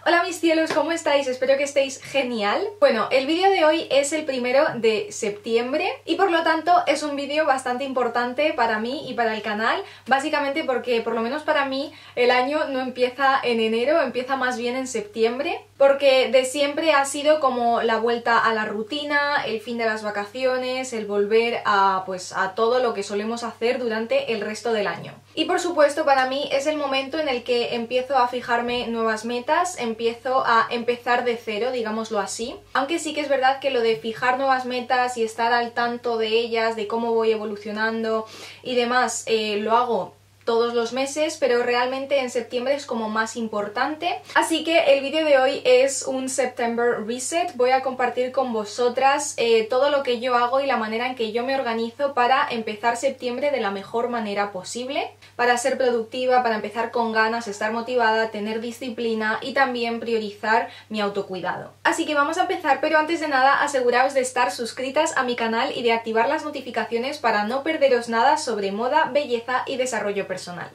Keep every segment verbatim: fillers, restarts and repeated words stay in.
Hola mis cielos, ¿cómo estáis? Espero que estéis genial. Bueno, el vídeo de hoy es el primero de septiembre y por lo tanto es un vídeo bastante importante para mí y para el canal, básicamente porque por lo menos para mí el año no empieza en enero, empieza más bien en septiembre, porque de siempre ha sido como la vuelta a la rutina, el fin de las vacaciones, el volver a, pues, a todo lo que solemos hacer durante el resto del año. Y por supuesto para mí es el momento en el que empiezo a fijarme nuevas metas, empiezo a empezar de cero, digámoslo así. Aunque sí que es verdad que lo de fijar nuevas metas y estar al tanto de ellas, de cómo voy evolucionando y demás, eh, lo hago todos los meses, pero realmente en septiembre es como más importante. Así que el vídeo de hoy es un September Reset. Voy a compartir con vosotras eh, todo lo que yo hago y la manera en que yo me organizo para empezar septiembre de la mejor manera posible, para ser productiva, para empezar con ganas, estar motivada, tener disciplina y también priorizar mi autocuidado. Así que vamos a empezar, pero antes de nada aseguraos de estar suscritas a mi canal y de activar las notificaciones para no perderos nada sobre moda, belleza y desarrollo personal. Personal.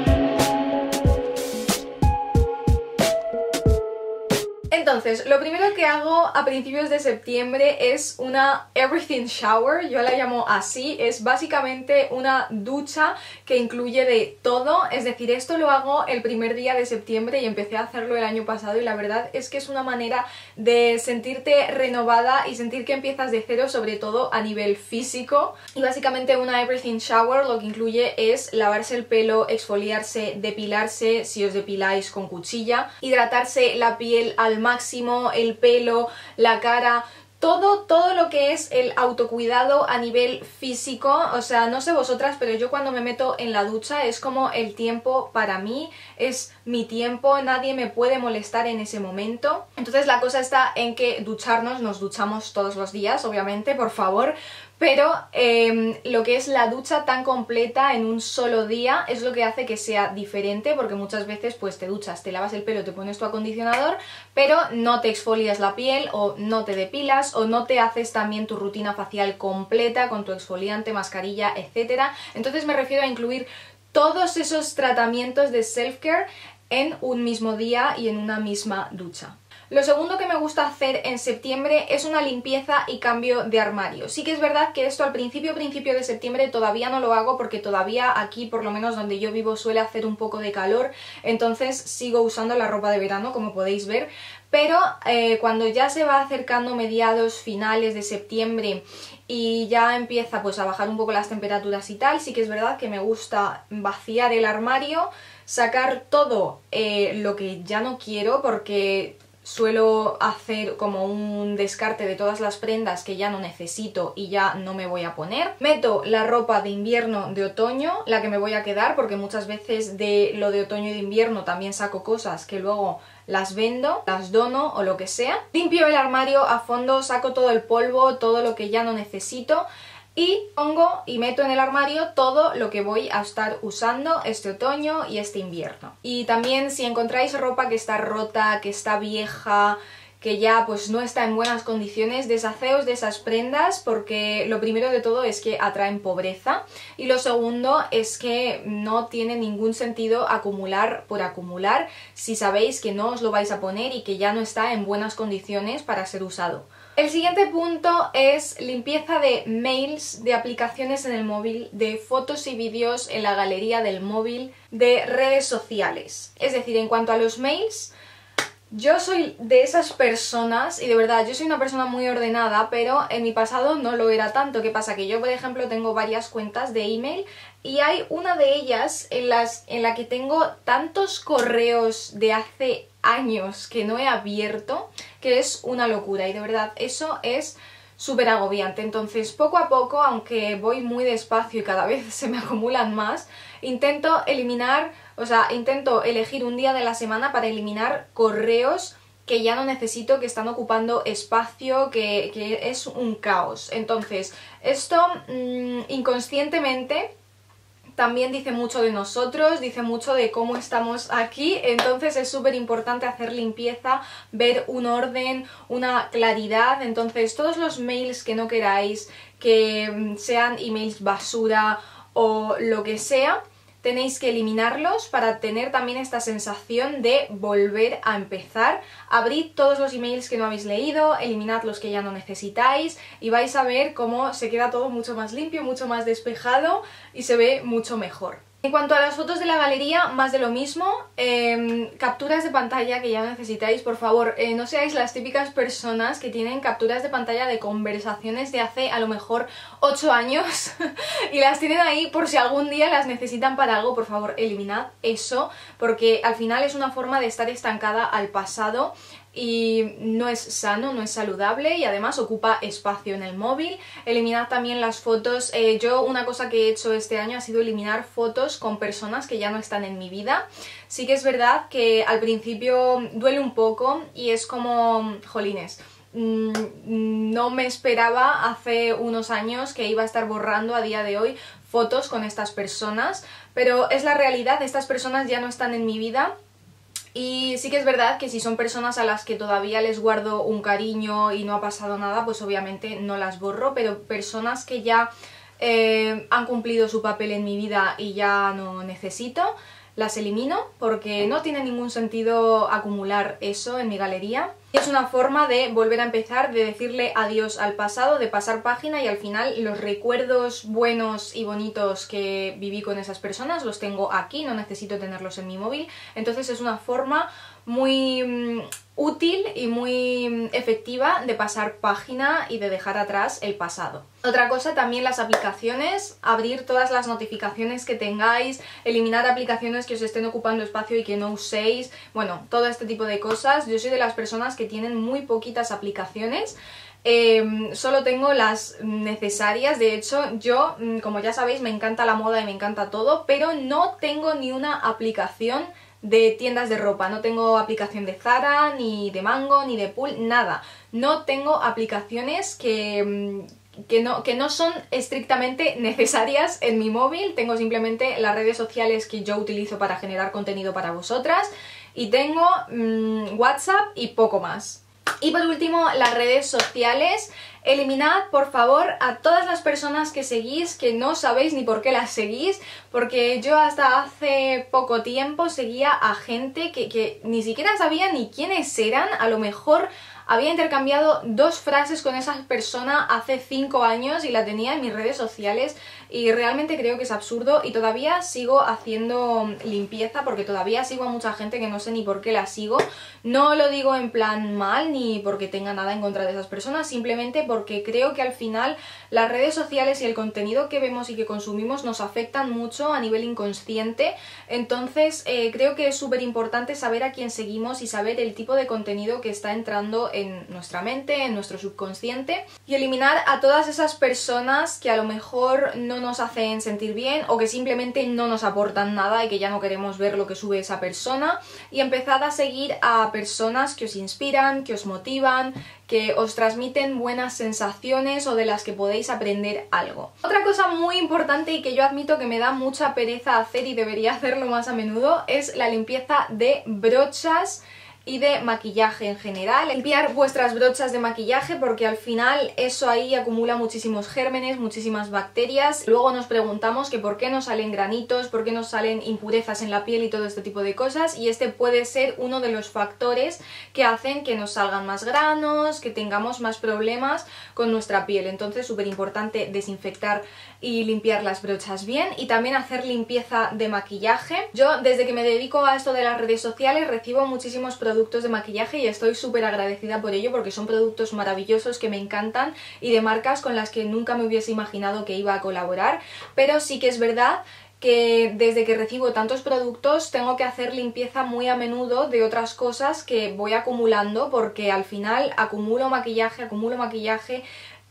Entonces, lo primero que hago a principios de septiembre es una everything shower, yo la llamo así, es básicamente una ducha que incluye de todo, es decir, esto lo hago el primer día de septiembre y empecé a hacerlo el año pasado y la verdad es que es una manera de sentirte renovada y sentir que empiezas de cero, sobre todo a nivel físico. Y básicamente una everything shower lo que incluye es lavarse el pelo, exfoliarse, depilarse si os depiláis con cuchilla, hidratarse la piel al máximo, el pelo, la cara, todo, todo lo que es el autocuidado a nivel físico. O sea, no sé vosotras, pero yo cuando me meto en la ducha es como el tiempo para mí, es mi tiempo, nadie me puede molestar en ese momento. Entonces la cosa está en que ducharnos, nos duchamos todos los días, obviamente, por favor, pero eh, lo que es la ducha tan completa en un solo día es lo que hace que sea diferente, porque muchas veces pues te duchas, te lavas el pelo, te pones tu acondicionador, pero no te exfolias la piel o no te depilas o no te haces también tu rutina facial completa con tu exfoliante, mascarilla, etcétera. Entonces me refiero a incluir todos esos tratamientos de self-care en un mismo día y en una misma ducha. Lo segundo que me gusta hacer en septiembre es una limpieza y cambio de armario. Sí que es verdad que esto al principio, principio de septiembre todavía no lo hago porque todavía aquí, por lo menos donde yo vivo, suele hacer un poco de calor, entonces sigo usando la ropa de verano, como podéis ver, pero eh, cuando ya se va acercando mediados, finales de septiembre y ya empieza pues a bajar un poco las temperaturas y tal, sí que es verdad que me gusta vaciar el armario, sacar todo eh, lo que ya no quiero, porque suelo hacer como un descarte de todas las prendas que ya no necesito y ya no me voy a poner. Meto la ropa de invierno, de otoño, la que me voy a quedar, porque muchas veces de lo de otoño y de invierno también saco cosas que luego las vendo, las dono o lo que sea. Limpio el armario a fondo, saco todo el polvo, todo lo que ya no necesito y pongo y meto en el armario todo lo que voy a estar usando este otoño y este invierno. Y también si encontráis ropa que está rota, que está vieja, que ya pues no está en buenas condiciones, deshaceos de esas prendas, porque lo primero de todo es que atraen pobreza y lo segundo es que no tiene ningún sentido acumular por acumular si sabéis que no os lo vais a poner y que ya no está en buenas condiciones para ser usado. El siguiente punto es limpieza de mails, de aplicaciones en el móvil, de fotos y vídeos en la galería del móvil, de redes sociales. Es decir, en cuanto a los mails, yo soy de esas personas, y de verdad, yo soy una persona muy ordenada, pero en mi pasado no lo era tanto. ¿Qué pasa? Que yo, por ejemplo, tengo varias cuentas de email y hay una de ellas en, las, en la que tengo tantos correos de hace años que no he abierto, que es una locura y de verdad eso es súper agobiante. Entonces poco a poco, aunque voy muy despacio y cada vez se me acumulan más, intento eliminar, o sea, intento elegir un día de la semana para eliminar correos que ya no necesito, que están ocupando espacio, que, que es un caos. Entonces esto mmm, inconscientemente también dice mucho de nosotros, dice mucho de cómo estamos aquí, entonces es súper importante hacer limpieza, ver un orden, una claridad. Entonces todos los mails que no queráis, que sean emails basura o lo que sea, tenéis que eliminarlos para tener también esta sensación de volver a empezar. Abrid todos los emails que no habéis leído, eliminad los que ya no necesitáis y vais a ver cómo se queda todo mucho más limpio, mucho más despejado y se ve mucho mejor. En cuanto a las fotos de la galería, más de lo mismo, eh, capturas de pantalla que ya no necesitáis, por favor, eh, no seáis las típicas personas que tienen capturas de pantalla de conversaciones de hace a lo mejor ocho años y las tienen ahí por si algún día las necesitan para algo. Por favor, eliminad eso, porque al final es una forma de estar estancada al pasado y no es sano, no es saludable y además ocupa espacio en el móvil. Eliminad también las fotos. Eh, yo una cosa que he hecho este año ha sido eliminar fotos con personas que ya no están en mi vida. Sí que es verdad que al principio duele un poco y es como, jolines, no me esperaba hace unos años que iba a estar borrando a día de hoy fotos con estas personas, pero es la realidad, estas personas ya no están en mi vida. Y sí que es verdad que si son personas a las que todavía les guardo un cariño y no ha pasado nada, pues obviamente no las borro, pero personas que ya eh, han cumplido su papel en mi vida y ya no necesito, las elimino porque no tiene ningún sentido acumular eso en mi galería. Es una forma de volver a empezar, de decirle adiós al pasado, de pasar página y al final los recuerdos buenos y bonitos que viví con esas personas los tengo aquí, no necesito tenerlos en mi móvil. Entonces es una forma muy um, útil y muy um, efectiva de pasar página y de dejar atrás el pasado. Otra cosa, también las aplicaciones, abrir todas las notificaciones que tengáis, eliminar aplicaciones que os estén ocupando espacio y que no uséis, bueno, todo este tipo de cosas. Yo soy de las personas que tienen muy poquitas aplicaciones. Eh, solo tengo las necesarias. De hecho, yo, como ya sabéis, me encanta la moda y me encanta todo, pero no tengo ni una aplicación de tiendas de ropa. No tengo aplicación de Zara, ni de Mango, ni de Pool, nada. No tengo aplicaciones que... Que no, que no son estrictamente necesarias en mi móvil. Tengo simplemente las redes sociales que yo utilizo para generar contenido para vosotras y tengo mmm, WhatsApp y poco más. Y por último, las redes sociales. Eliminad, por favor, a todas las personas que seguís, que no sabéis ni por qué las seguís, porque yo hasta hace poco tiempo seguía a gente que, que ni siquiera sabía ni quiénes eran. A lo mejor había intercambiado dos frases con esa persona hace cinco años y la tenía en mis redes sociales y realmente creo que es absurdo y todavía sigo haciendo limpieza porque todavía sigo a mucha gente que no sé ni por qué la sigo. No lo digo en plan mal ni porque tenga nada en contra de esas personas, simplemente porque creo que al final las redes sociales y el contenido que vemos y que consumimos nos afectan mucho a nivel inconsciente. Entonces eh, creo que es súper importante saber a quién seguimos y saber el tipo de contenido que está entrando en nuestra mente, en nuestro subconsciente, y eliminar a todas esas personas que a lo mejor no nos hacen sentir bien o que simplemente no nos aportan nada y que ya no queremos ver lo que sube esa persona, y empezad a seguir a personas que os inspiran, que os motivan, que os transmiten buenas sensaciones o de las que podéis aprender algo. Otra cosa muy importante y que yo admito que me da mucha pereza hacer y debería hacerlo más a menudo es la limpieza de brochas y de maquillaje en general. Limpiar vuestras brochas de maquillaje porque al final eso ahí acumula muchísimos gérmenes, muchísimas bacterias. Luego nos preguntamos que por qué nos salen granitos, por qué nos salen impurezas en la piel y todo este tipo de cosas, y este puede ser uno de los factores que hacen que nos salgan más granos, que tengamos más problemas con nuestra piel. Entonces súper importante desinfectar y limpiar las brochas bien, y también hacer limpieza de maquillaje. Yo desde que me dedico a esto de las redes sociales recibo muchísimos productos productos de maquillaje y estoy súper agradecida por ello porque son productos maravillosos que me encantan y de marcas con las que nunca me hubiese imaginado que iba a colaborar, pero sí que es verdad que desde que recibo tantos productos tengo que hacer limpieza muy a menudo de otras cosas que voy acumulando, porque al final acumulo maquillaje, acumulo maquillaje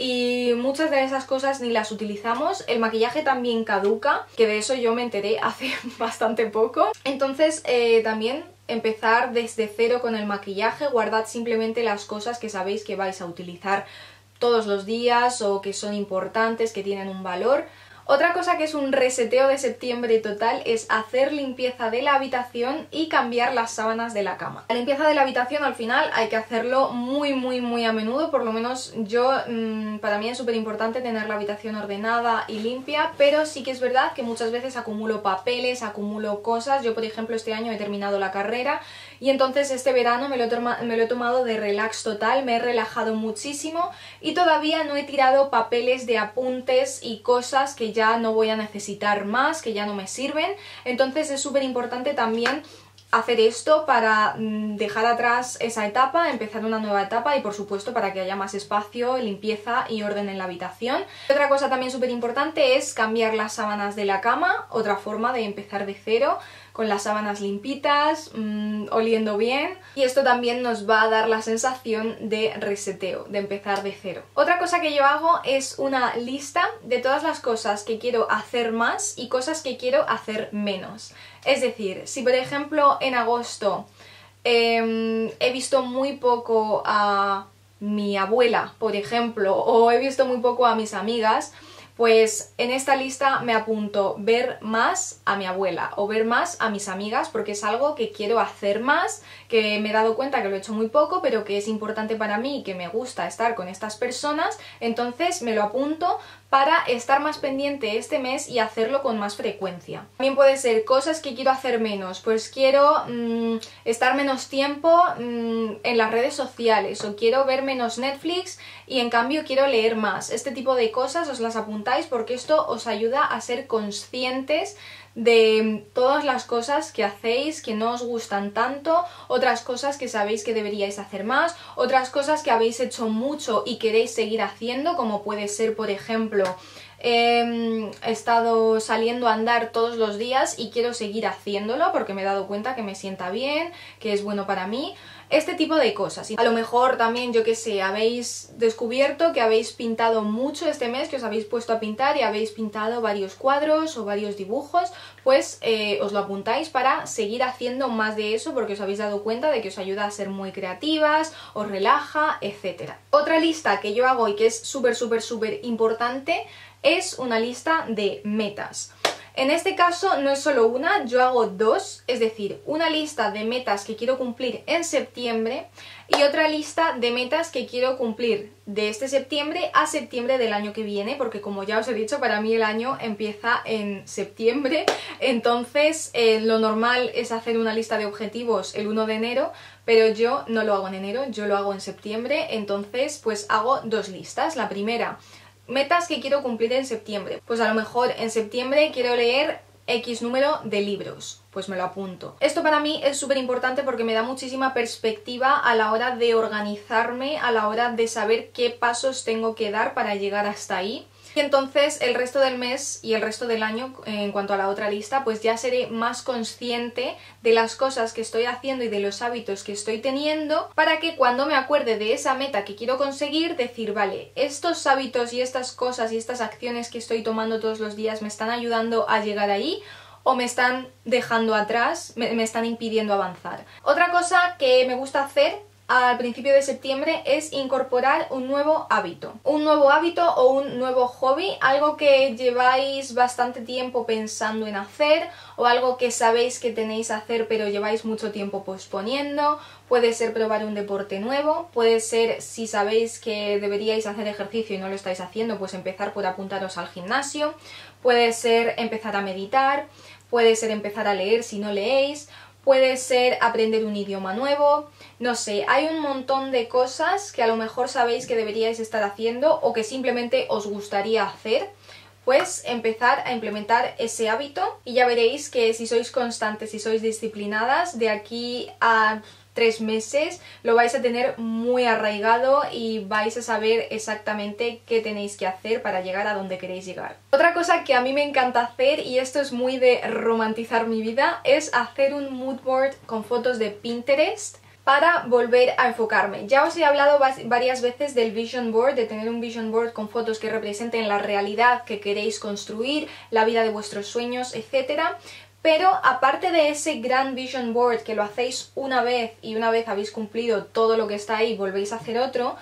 y muchas de esas cosas ni las utilizamos. El maquillaje también caduca, que de eso yo me enteré hace bastante poco. Entonces eh, también empezar desde cero con el maquillaje. Guardad simplemente las cosas que sabéis que vais a utilizar todos los días o que son importantes, que tienen un valor. Otra cosa que es un reseteo de septiembre total es hacer limpieza de la habitación y cambiar las sábanas de la cama. La limpieza de la habitación al final hay que hacerlo muy muy muy a menudo, por lo menos yo, mmm, para mí es súper importante tener la habitación ordenada y limpia, pero sí que es verdad que muchas veces acumulo papeles, acumulo cosas. Yo por ejemplo este año he terminado la carrera y entonces este verano me lo, he me lo he tomado de relax total, me he relajado muchísimo y todavía no he tirado papeles de apuntes y cosas que ya no voy a necesitar más, que ya no me sirven. Entonces es súper importante también hacer esto para dejar atrás esa etapa, empezar una nueva etapa y por supuesto para que haya más espacio, limpieza y orden en la habitación. Otra cosa también súper importante es cambiar las sábanas de la cama, otra forma de empezar de cero, con las sábanas limpitas, mmm, oliendo bien, y esto también nos va a dar la sensación de reseteo, de empezar de cero. Otra cosa que yo hago es una lista de todas las cosas que quiero hacer más y cosas que quiero hacer menos. Es decir, si por ejemplo en agosto eh, he visto muy poco a mi abuela, por ejemplo, o he visto muy poco a mis amigas, pues en esta lista me apunto ver más a mi abuela o ver más a mis amigas, porque es algo que quiero hacer más, que me he dado cuenta que lo he hecho muy poco, pero que es importante para mí y que me gusta estar con estas personas, entonces me lo apunto para estar más pendiente este mes y hacerlo con más frecuencia. También puede ser cosas que quiero hacer menos, pues quiero mmm, estar menos tiempo mmm, en las redes sociales, o quiero ver menos Netflix y en cambio quiero leer más. Este tipo de cosas os las apuntáis porque esto os ayuda a ser conscientes de todas las cosas que hacéis que no os gustan tanto, otras cosas que sabéis que deberíais hacer más, otras cosas que habéis hecho mucho y queréis seguir haciendo, como puede ser, por ejemplo, he estado saliendo a andar todos los días y quiero seguir haciéndolo porque me he dado cuenta que me sienta bien, que es bueno para mí. Este tipo de cosas. A lo mejor también, yo que sé, habéis descubierto que habéis pintado mucho este mes, que os habéis puesto a pintar y habéis pintado varios cuadros o varios dibujos, pues eh, os lo apuntáis para seguir haciendo más de eso porque os habéis dado cuenta de que os ayuda a ser muy creativas, os relaja, etcétera. Otra lista que yo hago y que es súper súper súper importante es una lista de metas. En este caso no es solo una, yo hago dos, es decir, una lista de metas que quiero cumplir en septiembre y otra lista de metas que quiero cumplir de este septiembre a septiembre del año que viene, porque como ya os he dicho, para mí el año empieza en septiembre, entonces eh, lo normal es hacer una lista de objetivos el uno de enero, pero yo no lo hago en enero, yo lo hago en septiembre, entonces pues hago dos listas. La primera, metas que quiero cumplir en septiembre. Pues a lo mejor en septiembre quiero leer X número de libros, pues me lo apunto. Esto para mí es súper importante porque me da muchísima perspectiva a la hora de organizarme, a la hora de saber qué pasos tengo que dar para llegar hasta ahí. Y entonces el resto del mes y el resto del año, en cuanto a la otra lista, pues ya seré más consciente de las cosas que estoy haciendo y de los hábitos que estoy teniendo, para que cuando me acuerde de esa meta que quiero conseguir, decir, vale, estos hábitos y estas cosas y estas acciones que estoy tomando todos los días me están ayudando a llegar ahí, o me están dejando atrás, me, me están impidiendo avanzar. Otra cosa que me gusta hacer al principio de septiembre es incorporar un nuevo hábito. Un nuevo hábito o un nuevo hobby, algo que lleváis bastante tiempo pensando en hacer o algo que sabéis que tenéis que hacer pero lleváis mucho tiempo posponiendo. Puede ser probar un deporte nuevo, puede ser, si sabéis que deberíais hacer ejercicio y no lo estáis haciendo, pues empezar por apuntaros al gimnasio. Puede ser empezar a meditar, puede ser empezar a leer si no leéis, puede ser aprender un idioma nuevo, no sé, hay un montón de cosas que a lo mejor sabéis que deberíais estar haciendo o que simplemente os gustaría hacer. Pues empezar a implementar ese hábito y ya veréis que si sois constantes, si sois disciplinadas, de aquí a tres meses lo vais a tener muy arraigado y vais a saber exactamente qué tenéis que hacer para llegar a donde queréis llegar. Otra cosa que a mí me encanta hacer, y esto es muy de romantizar mi vida, es hacer un mood board con fotos de Pinterest para volver a enfocarme. Ya os he hablado varias veces del vision board, de tener un vision board con fotos que representen la realidad que queréis construir, la vida de vuestros sueños, etcétera. Pero aparte de ese gran vision board que lo hacéis una vez y una vez habéis cumplido todo lo que está ahí, volvéis a hacer otro,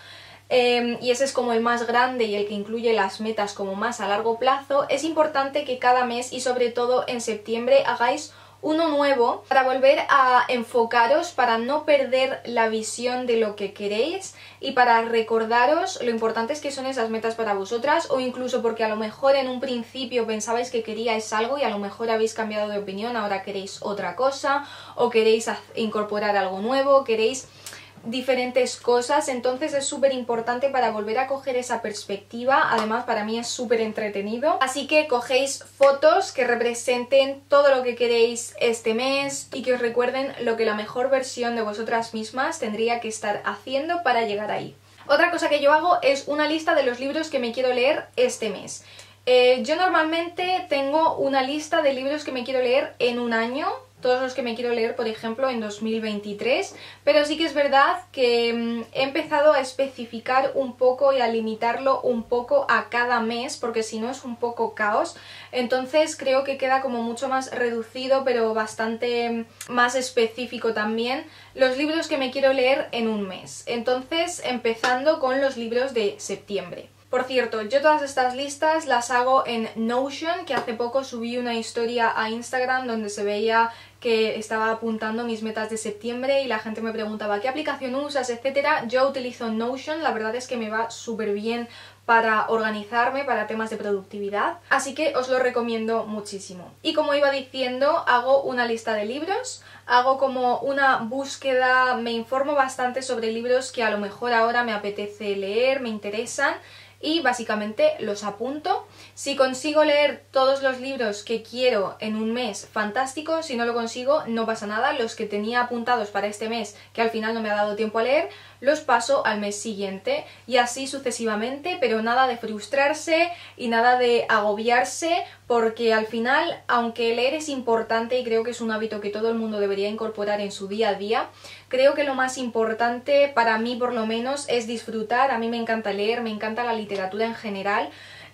eh, y ese es como el más grande y el que incluye las metas como más a largo plazo, es importante que cada mes y sobre todo en septiembre hagáis uno nuevo para volver a enfocaros, para no perder la visión de lo que queréis y para recordaros lo importantes que son esas metas para vosotras, o incluso porque a lo mejor en un principio pensabais que queríais algo y a lo mejor habéis cambiado de opinión, ahora queréis otra cosa o queréis incorporar algo nuevo, queréis diferentes cosas, entonces es súper importante para volver a coger esa perspectiva. Además para mí es súper entretenido, así que cogéis fotos que representen todo lo que queréis este mes y que os recuerden lo que la mejor versión de vosotras mismas tendría que estar haciendo para llegar ahí. Otra cosa que yo hago es una lista de los libros que me quiero leer este mes. Eh, yo normalmente tengo una lista de libros que me quiero leer en un año, todos los que me quiero leer, por ejemplo, en dos mil veintitrés, pero sí que es verdad que mmm, he empezado a especificar un poco y a limitarlo un poco a cada mes, porque si no es un poco caos. Entonces creo que queda como mucho más reducido, pero bastante más específico también, los libros que me quiero leer en un mes. Entonces, empezando con los libros de septiembre. Por cierto, yo todas estas listas las hago en Notion, que hace poco subí una historia a Instagram donde se veía que estaba apuntando mis metas de septiembre y la gente me preguntaba ¿qué aplicación usas?, etcétera. Yo utilizo Notion, la verdad es que me va súper bien para organizarme, para temas de productividad, así que os lo recomiendo muchísimo. Y como iba diciendo, hago una lista de libros, hago como una búsqueda, me informo bastante sobre libros que a lo mejor ahora me apetece leer, me interesan, y básicamente los apunto. Si consigo leer todos los libros que quiero en un mes, fantástico. Si no lo consigo, no pasa nada. Los que tenía apuntados para este mes, que al final no me ha dado tiempo a leer, los paso al mes siguiente y así sucesivamente, pero nada de frustrarse y nada de agobiarse, porque al final, aunque leer es importante y creo que es un hábito que todo el mundo debería incorporar en su día a día, creo que lo más importante para mí por lo menos es disfrutar. A mí me encanta leer, me encanta la literatura en general.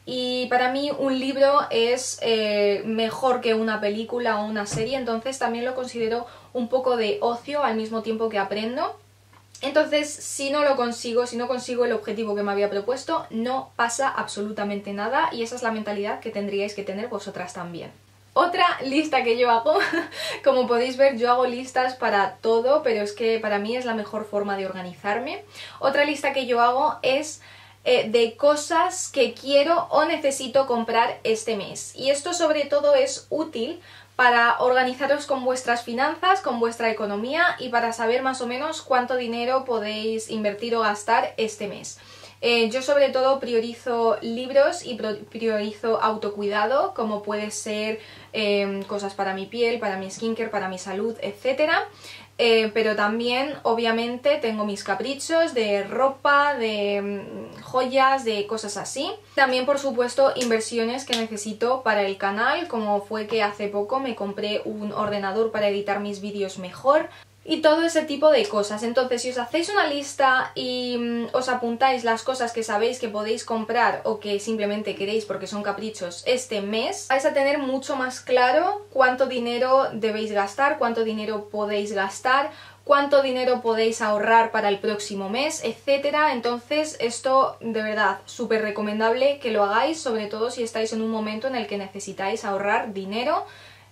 Y para mí un libro es eh, mejor que una película o una serie, entonces también lo considero un poco de ocio al mismo tiempo que aprendo. Entonces, si no lo consigo, si no consigo el objetivo que me había propuesto, no pasa absolutamente nada y esa es la mentalidad que tendríais que tener vosotras también. Otra lista que yo hago, como podéis ver, yo hago listas para todo, pero es que para mí es la mejor forma de organizarme. Otra lista que yo hago es eh, de cosas que quiero o necesito comprar este mes. Y esto sobre todo es útil para organizaros con vuestras finanzas, con vuestra economía y para saber más o menos cuánto dinero podéis invertir o gastar este mes. Eh, yo sobre todo priorizo libros y priorizo autocuidado, como puede ser eh, cosas para mi piel, para mi skincare, para mi salud, etcétera. Eh, pero también, obviamente, tengo mis caprichos de ropa, de mm, joyas, de cosas así. También, por supuesto, inversiones que necesito para el canal, como fue que hace poco me compré un ordenador para editar mis vídeos mejor. Y todo ese tipo de cosas. Entonces, si os hacéis una lista y mm, os apuntáis las cosas que sabéis que podéis comprar o que simplemente queréis porque son caprichos este mes, vais a tener mucho más claro cuánto dinero debéis gastar, cuánto dinero podéis gastar, cuánto dinero podéis ahorrar para el próximo mes, etcétera. Entonces, esto de verdad súper recomendable que lo hagáis, sobre todo si estáis en un momento en el que necesitáis ahorrar dinero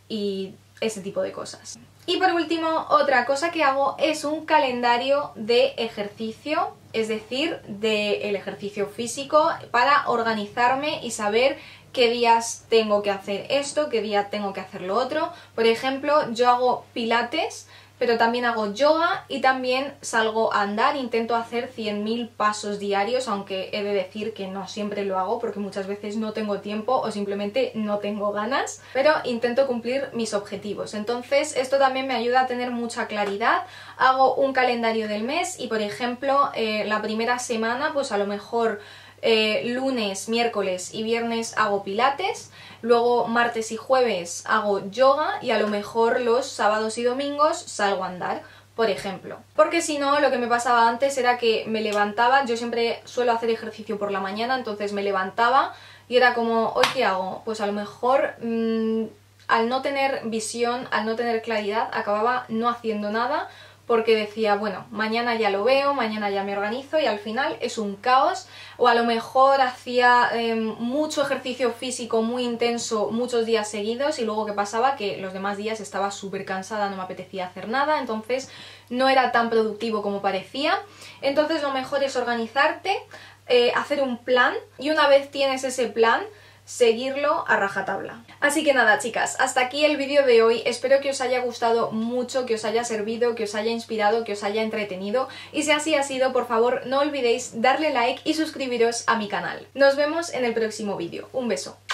y ese tipo de cosas. Y por último, otra cosa que hago es un calendario de ejercicio, es decir, del ejercicio físico, para organizarme y saber qué días tengo que hacer esto, qué día tengo que hacer lo otro. Por ejemplo, yo hago pilates, pero también hago yoga y también salgo a andar, intento hacer cien mil pasos diarios, aunque he de decir que no siempre lo hago porque muchas veces no tengo tiempo o simplemente no tengo ganas, pero intento cumplir mis objetivos. Entonces esto también me ayuda a tener mucha claridad. Hago un calendario del mes y, por ejemplo, eh, la primera semana pues a lo mejor Eh, lunes, miércoles y viernes hago pilates, luego martes y jueves hago yoga y a lo mejor los sábados y domingos salgo a andar, por ejemplo. Porque si no, lo que me pasaba antes era que me levantaba, yo siempre suelo hacer ejercicio por la mañana, entonces me levantaba y era como, ¿hoy qué hago? Pues a lo mejor mmm, al no tener visión, al no tener claridad, acababa no haciendo nada, porque decía, bueno, mañana ya lo veo, mañana ya me organizo y al final es un caos. O a lo mejor hacía eh, mucho ejercicio físico muy intenso muchos días seguidos y luego ¿qué pasaba? Que los demás días estaba súper cansada, no me apetecía hacer nada, entonces no era tan productivo como parecía. Entonces lo mejor es organizarte, eh, hacer un plan y una vez tienes ese plan, seguirlo a rajatabla. Así que nada, chicas, hasta aquí el vídeo de hoy. Espero que os haya gustado mucho, que os haya servido, que os haya inspirado, que os haya entretenido. Y si así ha sido, por favor, no olvidéis darle like y suscribiros a mi canal. Nos vemos en el próximo vídeo. Un beso.